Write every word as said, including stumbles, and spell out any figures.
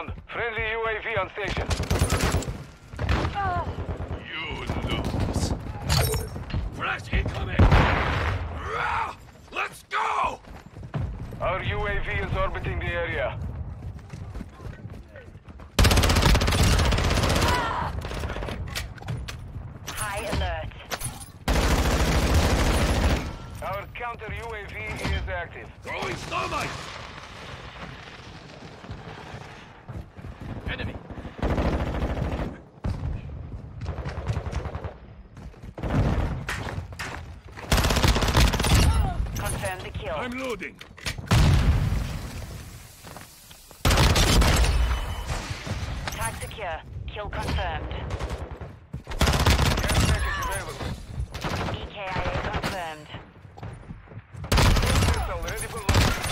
inbound. Friendly U A V on station. You lose. Flash incoming! Let's go! Our U A V is orbiting the area. High alert. Our counter U A V is active. Throwing starlight! Enemy! Confirm the kill. I'm loading. Tag secure. Kill confirmed. Gas package available. E K I A confirmed. Missile ready for launch.